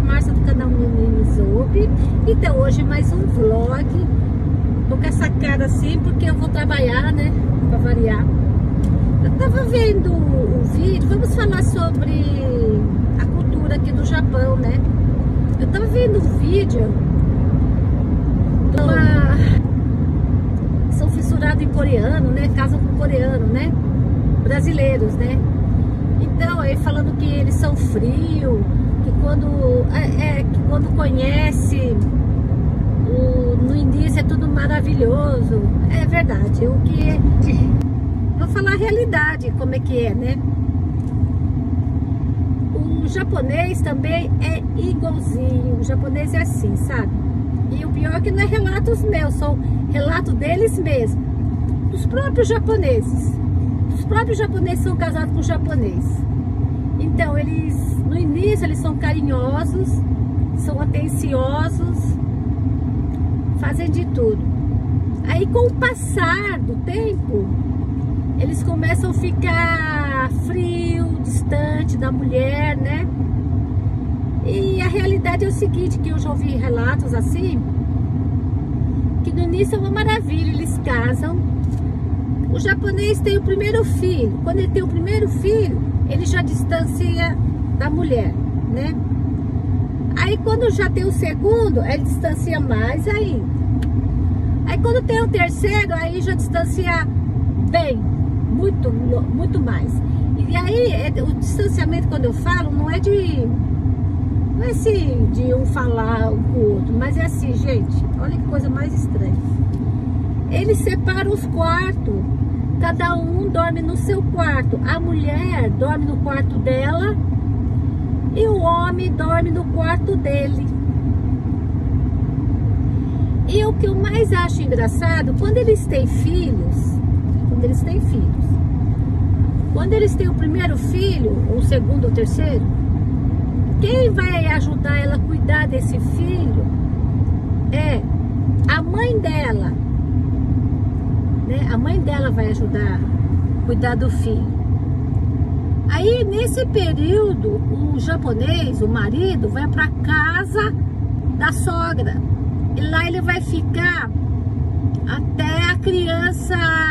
Márcia do canal Mimizoube. Então hoje mais um vlog. Tô com essa cara assim porque eu vou trabalhar, né? Pra variar. Eu tava vendo o vídeo, vamos falar sobre a cultura aqui do Japão, né? Eu tava vendo um vídeo de são fissurados em coreano, né? Casam com coreano, né? Brasileiros, né? Então, aí falando que eles são frios, que quando conhece no início é tudo maravilhoso. É verdade. Vou falar a realidade, como é que é, né? O japonês também é igualzinho. O japonês é assim, sabe? E o pior é que não é relatos meus, são relatos deles mesmos, dos próprios japoneses. Os próprios japoneses são casados com japonês. Então, eles, no início, eles são carinhosos, são atenciosos, fazem de tudo. Aí, com o passar do tempo, eles começam a ficar frio, distante da mulher, né? E a realidade é o seguinte, que eu já ouvi relatos assim, que no início é uma maravilha, eles casam. O japonês tem o primeiro filho. Quando ele tem o primeiro filho, ele já distancia da mulher, né? Aí quando já tem o segundo, ele distancia mais ainda. Aí quando tem o terceiro, aí já distancia bem, muito mais. E aí o distanciamento, quando eu falo, não é assim de um falar um com o outro, mas é assim, gente, olha que coisa mais estranha. Eles separam os quartos, cada um dorme no seu quarto. A mulher dorme no quarto dela e o homem dorme no quarto dele. E o que eu mais acho engraçado, quando eles têm filhos, quando eles têm o primeiro filho, ou o segundo ou terceiro, quem vai ajudar ela a cuidar desse filho é a mãe dela, né? A mãe dela vai ajudar a cuidar do filho. Aí, nesse período, o japonês, o marido, vai para casa da sogra. E lá ele vai ficar até a criança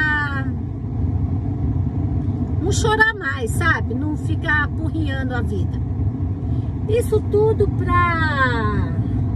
não chorar mais, sabe? Não ficar apurrinhando a vida. Isso tudo para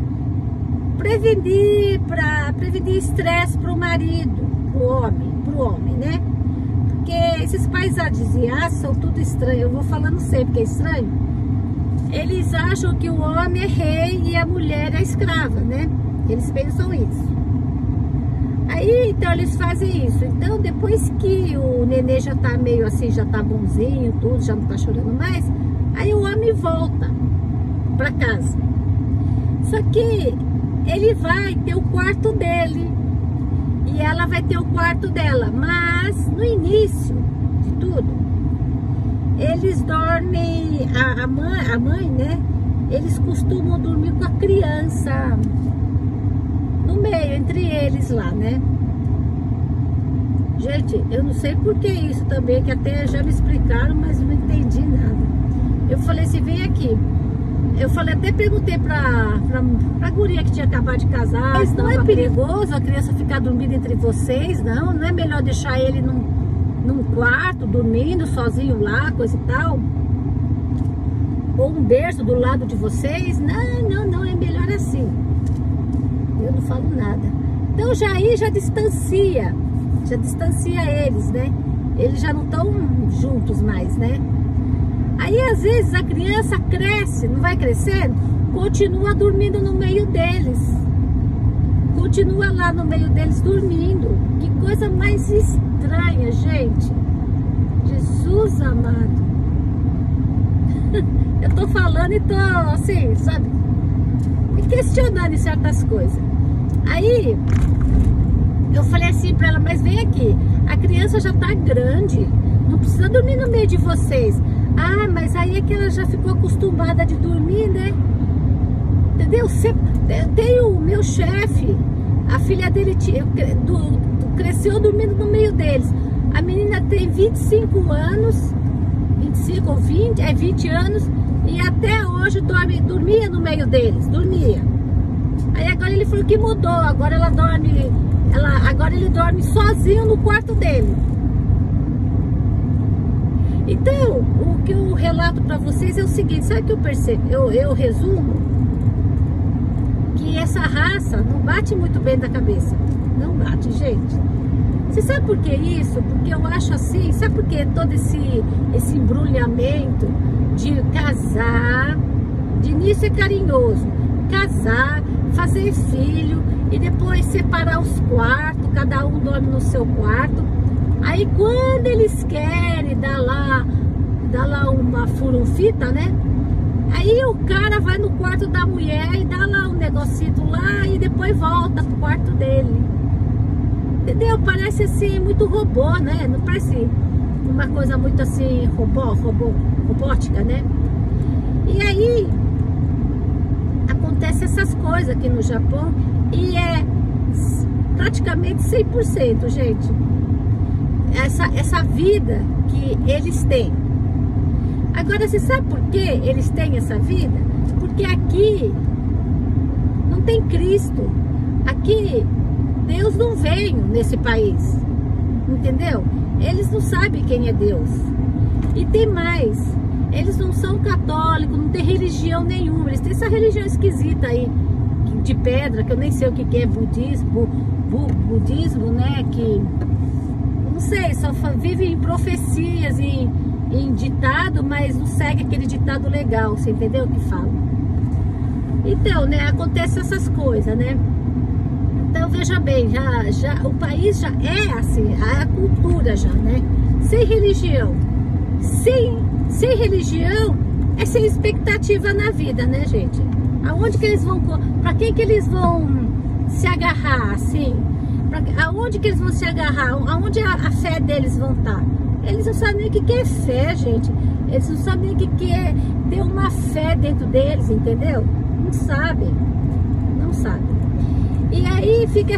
prevenir estresse para o marido, pro homem, né? Porque esses países asiáticos são tudo estranho. Eu vou falando sempre que é estranho. Eles acham que o homem é rei e a mulher é escrava, né? Eles pensam isso. Aí, então, eles fazem isso. Então, depois que o nenê já tá meio assim, já tá bonzinho, tudo, já não tá chorando mais, aí o homem volta para casa. Só que ele vai ter o quarto dele e ela vai ter o quarto dela. Mas no início de tudo, eles dormem, a mãe, né? Eles costumam dormir com a criança no meio, entre eles lá, né? Gente, eu não sei por que isso também, que até já me explicaram, mas não entendi nada. Eu falei assim, vem aqui. Eu falei, até perguntei pra guria que tinha acabado de casar, mas não é perigoso a criança ficar dormindo entre vocês, não? Não é melhor deixar ele num quarto, dormindo sozinho lá, coisa e tal? Ou um berço do lado de vocês? Não, é melhor assim. Eu não falo nada. Então já distancia eles, né? Eles já não estão juntos mais, né? Aí, às vezes, a criança cresce, não vai crescendo, continua dormindo no meio deles. Continua lá no meio deles dormindo. Que coisa mais estranha, gente. Jesus amado. Eu tô falando e tô, assim, sabe, me questionando em certas coisas. Aí, eu falei assim pra ela, mas vem aqui, a criança já tá grande, não precisa dormir no meio de vocês. Ah, mas aí é que ela já ficou acostumada de dormir, né? Entendeu? Tem o meu chefe, a filha dele cresceu dormindo no meio deles. A menina tem 25 anos, 25 ou 20 anos, E até hoje dormia no meio deles, dormia. Aí agora ele falou que mudou, agora agora ele dorme sozinho no quarto dele. Então, o que eu relato para vocês é o seguinte, sabe o que eu percebo? Eu resumo que essa raça não bate muito bem da cabeça. Não bate, gente. Você sabe por que isso? Porque eu acho assim, sabe por que todo esse embrulhamento de casar, de início é carinhoso, casar, fazer filho e depois separar os quartos, cada um dorme no seu quarto. Aí quando eles querem dar lá uma furunfita, né? Aí o cara vai no quarto da mulher e dá lá um negocito lá e depois volta pro quarto dele. Entendeu? Parece assim, muito robô, né? Não parece uma coisa muito assim, robótica, né? E aí, acontece essas coisas aqui no Japão e é praticamente 100%, gente. Essa vida que eles têm. Agora, você sabe por que eles têm essa vida? Porque aqui não tem Cristo. Aqui Deus não veio nesse país, entendeu? Eles não sabem quem é Deus. E tem mais, eles não são católicos, não tem religião nenhuma. Eles têm essa religião esquisita aí, de pedra, que eu nem sei o que é, budismo, né? Que, não sei, só vivem em profecias e em ditado, mas não segue aquele ditado legal, você entendeu o que fala? Então, né, acontece essas coisas, né? Então, veja bem, o país já é assim, a cultura já, né? Sem religião. Sem religião é sem expectativa na vida, né, gente? Aonde que eles vão, pra quem que eles vão se agarrar, assim? Aonde que eles vão se agarrar? Aonde a fé deles vão estar? Eles não sabem nem o que é fé, gente. Eles não sabem nem o que é ter uma fé dentro deles, entendeu? Não sabem. Não sabem. E aí fica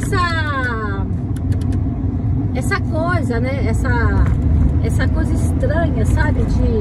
essa coisa, né? Essa coisa estranha, sabe?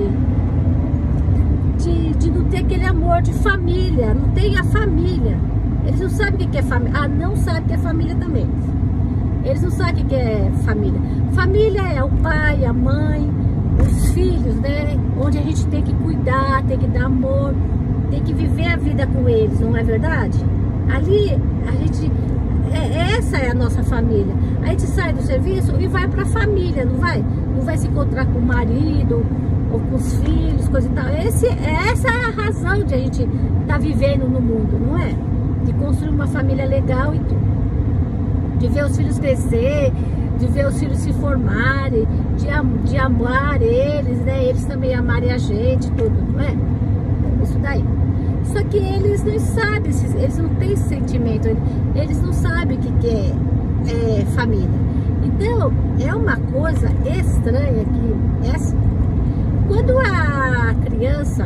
De não ter aquele amor de família. Não tem a família. Eles não sabem o que é família. Ah, não sabem o que é família também. Eles não sabem o que é família. Família é o pai, a mãe, os filhos, né? Onde a gente tem que cuidar, tem que dar amor, tem que viver a vida com eles, não é verdade? Ali, a gente... essa é a nossa família. A gente sai do serviço e vai pra família, não vai? Não vai se encontrar com o marido ou com os filhos, coisa e tal. Essa é a razão de a gente estar vivendo no mundo, não é? De construir uma família legal e tudo. De ver os filhos crescer, de ver os filhos se formarem, de amar eles, né? Eles também amarem a gente, tudo, não é? Isso daí. Só que eles não sabem, eles não têm sentimento, eles não sabem o que é família. Então, é uma coisa estranha que é assim. Quando a criança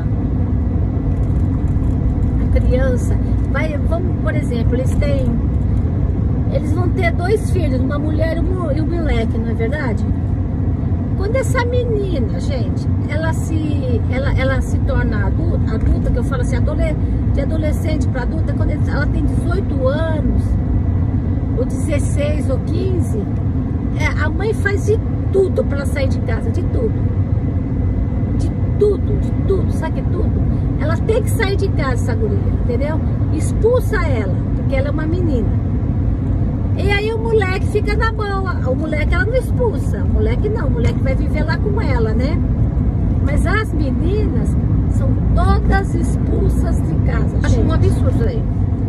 vai, vamos, por exemplo, eles vão ter 2 filhos, uma mulher e um moleque, não é verdade? Quando essa menina, gente, ela se torna adulta, que eu falo assim, de adolescente para adulta, quando ela tem 18 anos, ou 16 ou 15, a mãe faz de tudo para ela sair de casa, de tudo. De tudo, sabe que tudo? Ela tem que sair de casa, essa guria, entendeu? Expulsa ela, porque ela é uma menina. E aí o moleque fica na boa. O moleque ela não expulsa. O moleque não. O moleque vai viver lá com ela, né? Mas as meninas são todas expulsas de casa. Acho um absurdo aí.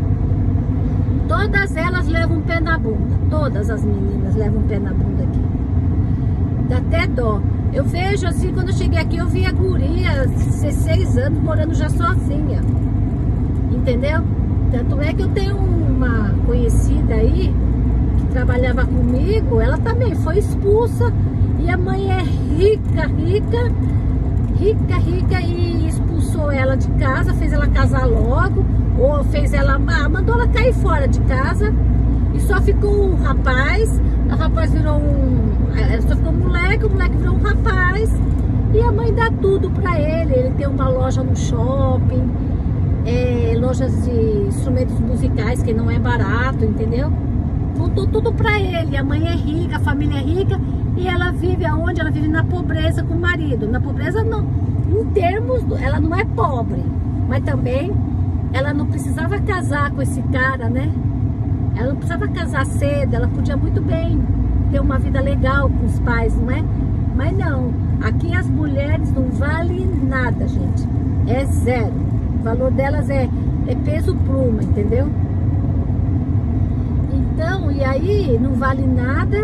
Todas elas levam um pé na bunda. Todas as meninas levam um pé na bunda aqui. Dá até dó. Eu vejo assim, quando eu cheguei aqui, eu vi a guria, 16 anos, morando já sozinha. Entendeu? Tanto é que eu tenho uma conhecida aí, trabalhava comigo, ela também foi expulsa e a mãe é rica e expulsou ela de casa, fez ela casar logo, ou fez ela, mandou ela cair fora de casa e só ficou um rapaz, o rapaz virou só ficou um moleque, o moleque virou um rapaz E a mãe dá tudo pra ele. Ele tem uma loja no shopping, lojas de instrumentos musicais, que não é barato, entendeu? Montou tudo pra ele. A mãe é rica, a família é rica, e ela vive aonde? Ela vive na pobreza com o marido. Na pobreza não, em termos, ela não é pobre, mas também ela não precisava casar com esse cara, né? Ela não precisava casar cedo, ela podia muito bem ter uma vida legal com os pais, não é? Mas não, aqui as mulheres não valem nada, gente. É zero. O valor delas é peso pluma, entendeu? Então, e aí não vale nada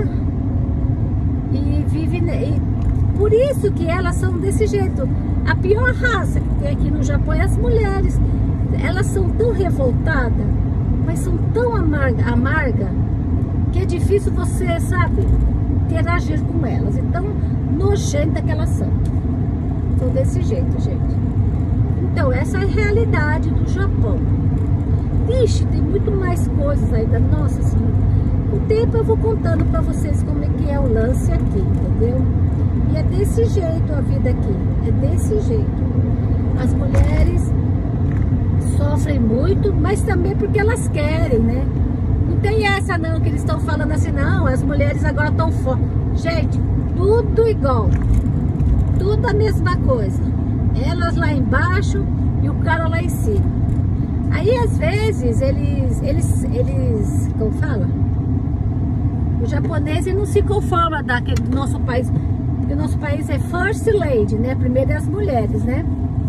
e vive... E por isso que elas são desse jeito. A pior raça que tem aqui no Japão é as mulheres. Elas são tão revoltadas, mas são tão amarga, que é difícil você, sabe, interagir com elas. Então, nojenta que elas são. Então, desse jeito, gente. Então, essa é a realidade do Japão. Vixe, tem muito mais coisas ainda. Nossa Senhora. Com o tempo eu vou contando pra vocês como é que é o lance aqui, entendeu? E é desse jeito a vida aqui. É desse jeito. As mulheres sofrem muito, mas também porque elas querem, né? Não tem essa não, que eles estão falando assim, não, as mulheres agora estão fortes. Gente, tudo igual. Tudo a mesma coisa. Elas lá embaixo e o cara lá em cima. Aí às vezes eles como fala? O japonês não se conforma daquele nosso país, porque o nosso país é first lady, né? Primeiro é as mulheres, né?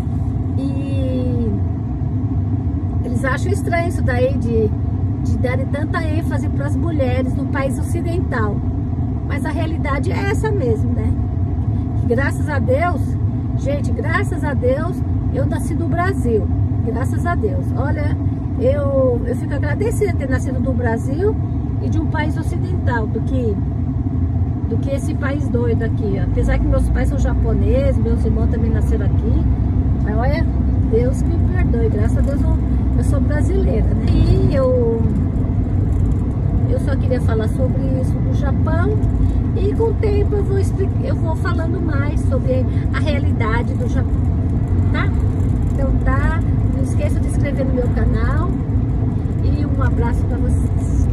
E eles acham estranho isso daí de darem tanta ênfase para as mulheres no país ocidental. Mas a realidade é essa mesmo, né? Que graças a Deus, gente, graças a Deus, eu nasci no Brasil. Graças a Deus. Olha, eu fico agradecida de ter nascido no Brasil e de um país ocidental, do que esse país doido aqui. Apesar que meus pais são japoneses, meus irmãos também nasceram aqui. Mas olha, Deus me perdoe, graças a Deus eu sou brasileira, né? E eu só queria falar sobre isso do Japão. E com o tempo eu vou falando mais sobre a realidade do Japão, tá? Então tá, não esqueça de se inscrever no meu canal. E um abraço para vocês.